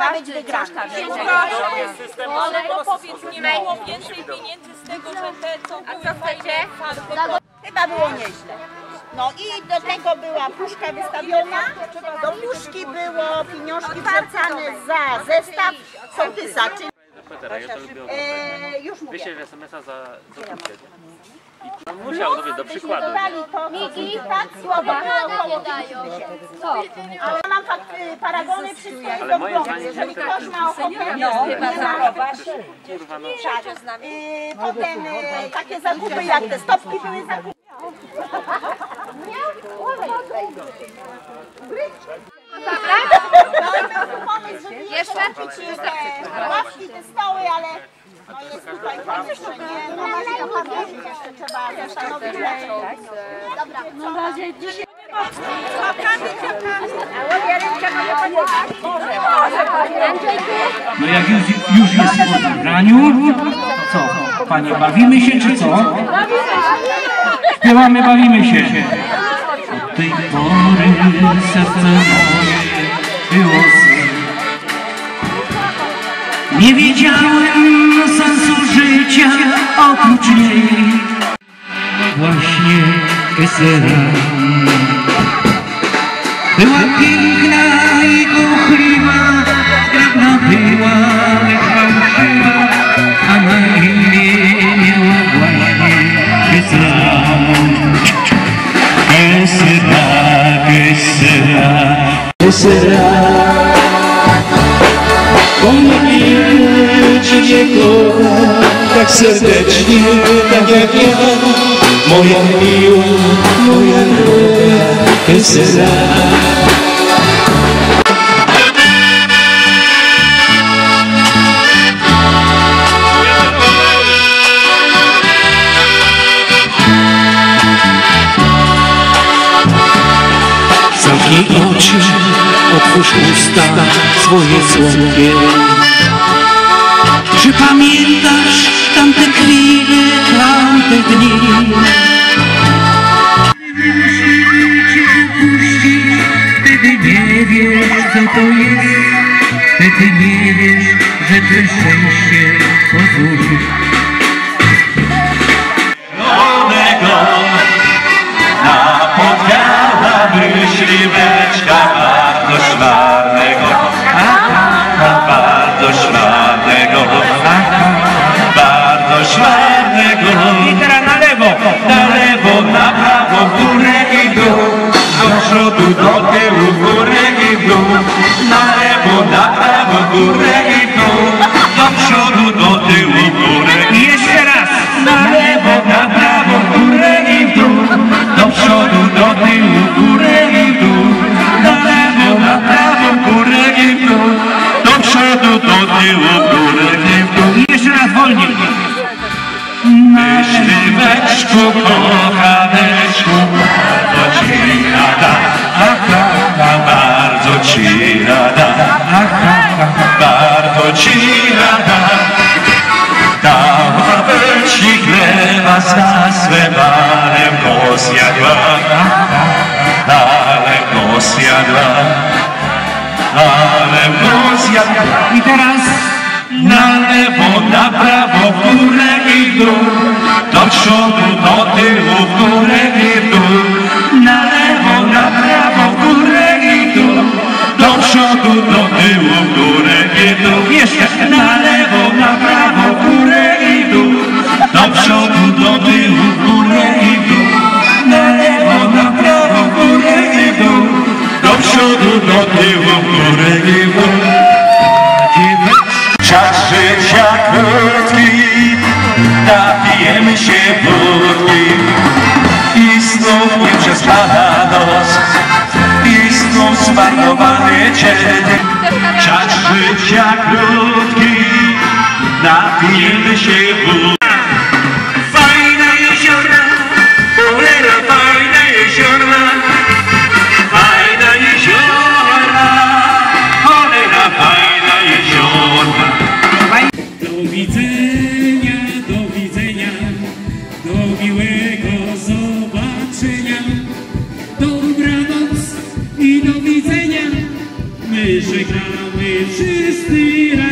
ma być wygrana. Ale to powiedz, nie było więcej pieniędzy z tego, że te co były fajne farby. Chyba było nieźle. No i do tego była puszka wystawiona, do puszki było pieniążki wrzucane za zestaw sołtysa, czyli już mówię. Wyślesz SMS-a za dokument. I musiał robić do przykładu. Dodali to, tak, słowo było około 50 000. Ale mam paragony wszystkie do wglądu. Jeżeli ktoś ma ochotę, nie ma. Potem takie zakupy jak te stopki były zakupy. Jeszcze? Ławki, te stoły, ale no jest tutaj jeszcze nie. No jeszcze trzeba zastanowić. Dobra, na razie dzisiaj. No jak już jest po wybraniu, to co? Panie, bawimy się czy co? Śpiewamy, bawimy się. Od tej pory serce moje było złe. Nie wiedziałem sensu życia oprócz niej. Właśnie Esera była piękna i kochliwa, zgrabna była, lecz fałszywa, a na imię miała właśnie Esera. Esera, Esera, Esera. Pomyliłem Cię kocham tak serdecznie, tak jak ja, moja miła, moja droga Esera. Zamknij oczy, otwórz usta swoje słodkie. Czy pamiętasz tamte chwile, tamte dni? Wtedy nie wiesz, co to jest. Wtedy nie wiesz, że to szczęście pozwolisz. Napotkała myśliweczka bardzo szmarnego, bardzo szmarnego, bardzo szmarnego. I teraz na lewo, na prawo, w górę i w dół, do przodu, do tyłu, w górę i w dół, na lewo, na prawo, w górę i w dół, do przodu, do tyłu, w górę i w dół. jeszcze raz, Na lewo, na prawo, w górę i w dół, do przodu, do tyłu, w górę i w dół, na lewo, na prawo, w górę i w dół, do przodu, do tyłu, w górę i w dół. jeszcze raz wolniej. Myśliweczku, kochaneczku, bardzo ci rada, bardzo ci rada, bardzo ci rada. Dałabym ci chleba za swe malemko zjadła, malemko zjadła, malemko zjadła. I teraz Na lewo, na prawo, w górę i w dół, do przodu, do tyłu, w górę i w dół. Na lewo, na prawo, w górę i w dół, do przodu, do tyłu, w górę i w dół. jeszcze Na lewo, na prawo, w górę i w dół, do przodu, do tyłu, w górę i w dół. Na lewo, na prawo, w górę i w dół, do przodu, do tyłu, w górę i w dół. Czas życia krótki, napijemy się wódki i znów nieprzespana noc, i znów zmarnowany dzień. Czas życia krótki, napijemy się wódki. Fajne jeziora, cholera, fajne jeziora, fajne jeziora, cholera, fajne jeziora. do widzenia, do miłego zobaczenia. Dobranoc i do widzenia, my żegnamy wszyscy